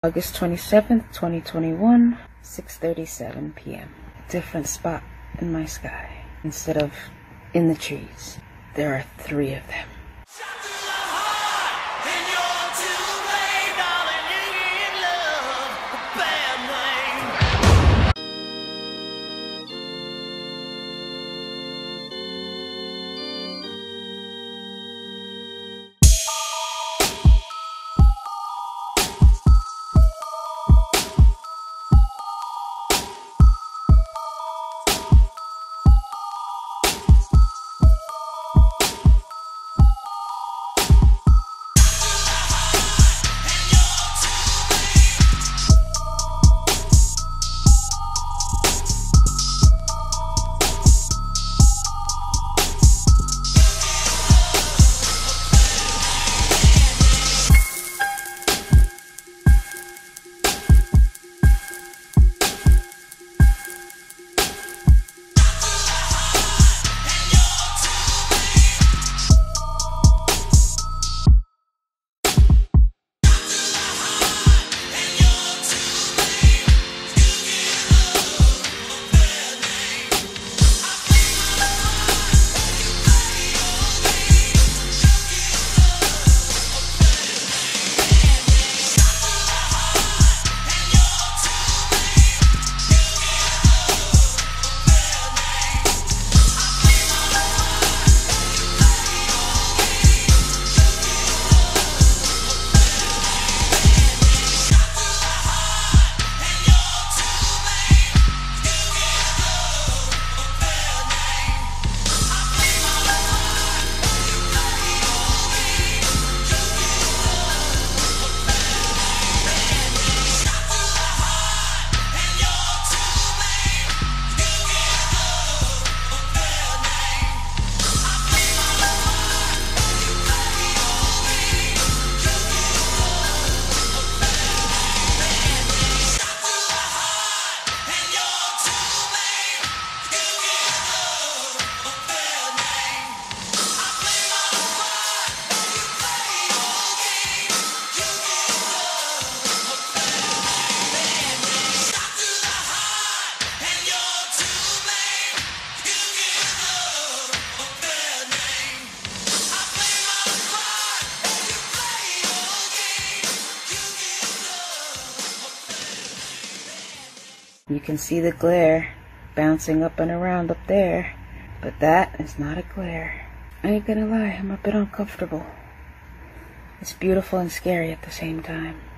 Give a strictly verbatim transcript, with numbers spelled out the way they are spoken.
August twenty-seventh, twenty twenty-one, six thirty-seven p m Different spot in my sky. Instead of in the trees, there are three of them. You can see the glare bouncing up and around up there, but that is not a glare. I ain't gonna lie, I'm a bit uncomfortable. It's beautiful and scary at the same time.